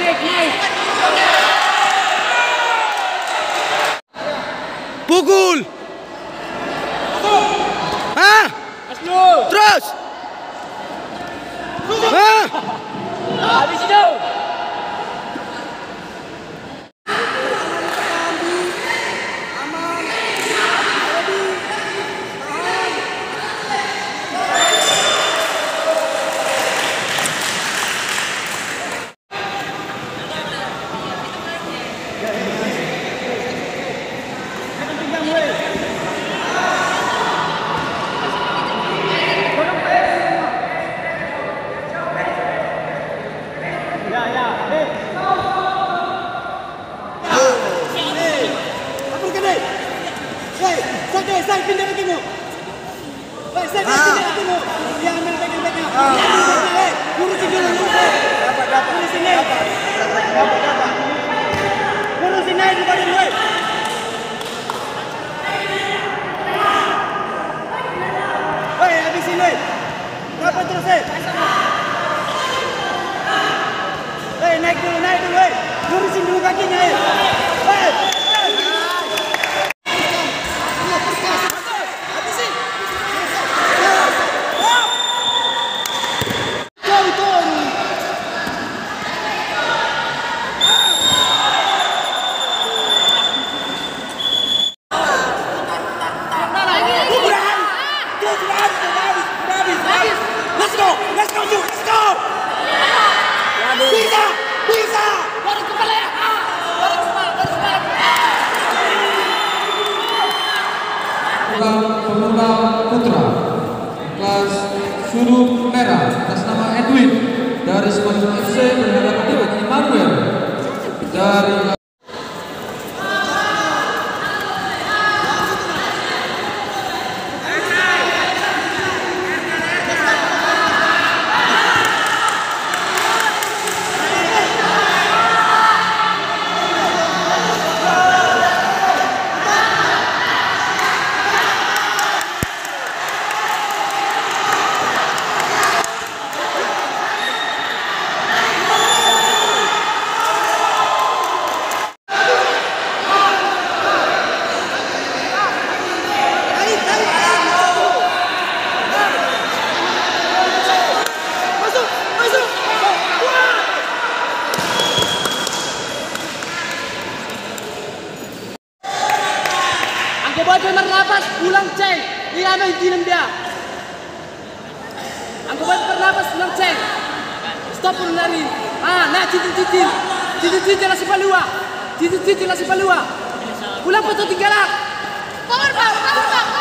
Pukul. Hah? Terus. Hah? Habis itu. Saya pindah ke timur. Saya pindah ke timur. Dia ambil bagian-bagian. Urusin dulu. Dapat. Urusin ini. Dapat. Urusin naik dulu badan gue. Hei, habis ini. Dapat terus, hei. Hei, naik dulu, hei. Urusin dulu kakinya, hei. Hei. Bisa. Baru kepala ya. Baru kepala. Pemula putra kelas surut merah atas nama Edwin dari Semarang FC berhadapan dengan Immanuel dari Buat bernapas, pulang ceng. Ini apa yang dinam dia? Angkat buat bernapas, pulang ceng. Stop lari. Nah, cicit jelas palua. Cicit jelas palua. Pulang foto tinggal. Power bang.